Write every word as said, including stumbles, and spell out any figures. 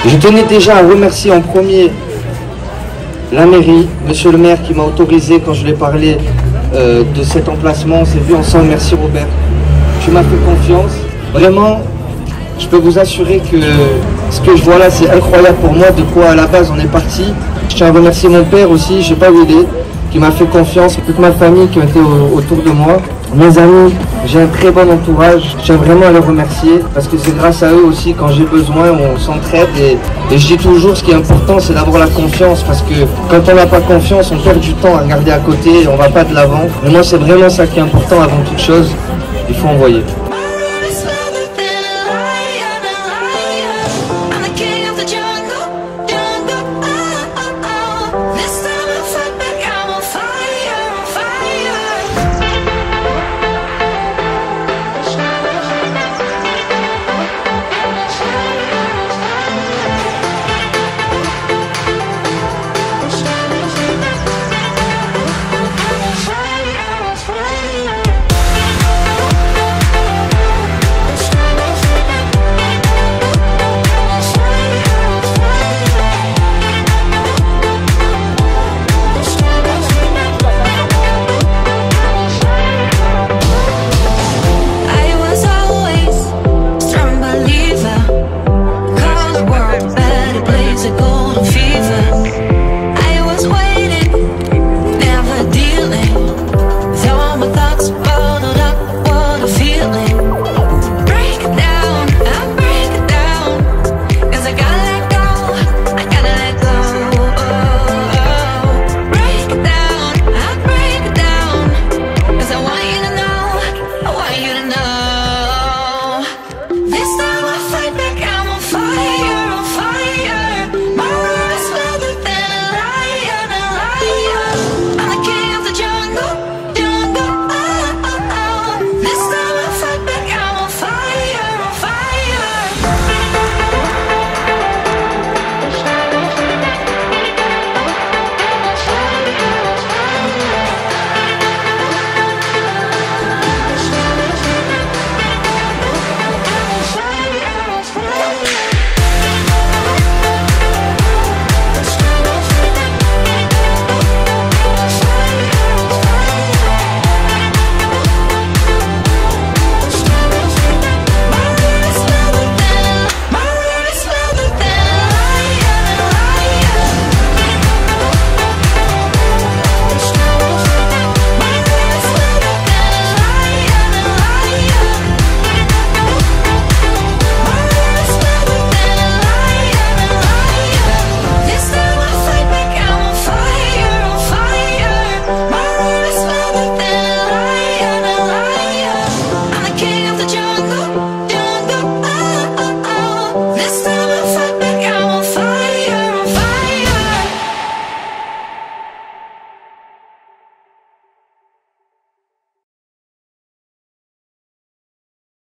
Je tenais déjà à remercier en premier la mairie, monsieur le maire qui m'a autorisé quand je lui ai parlé euh, de cet emplacement. On s'est vu ensemble, merci Robert. Tu m'as fait confiance. Vraiment, je peux vous assurer que ce que je vois là, c'est incroyable pour moi, de quoi à la base on est parti. Je tiens à remercier mon père aussi, je sais pas où il est, qui m'a fait confiance, toute ma famille qui ont été au, autour de moi, mes amis, j'ai un très bon entourage, je tiens vraiment à les remercier parce que c'est grâce à eux aussi quand j'ai besoin, on s'entraide et, et je dis toujours ce qui est important c'est d'avoir la confiance parce que quand on n'a pas confiance on perd du temps à regarder à côté, on va pas de l'avant. Mais moi c'est vraiment ça qui est important avant toute chose, il faut envoyer.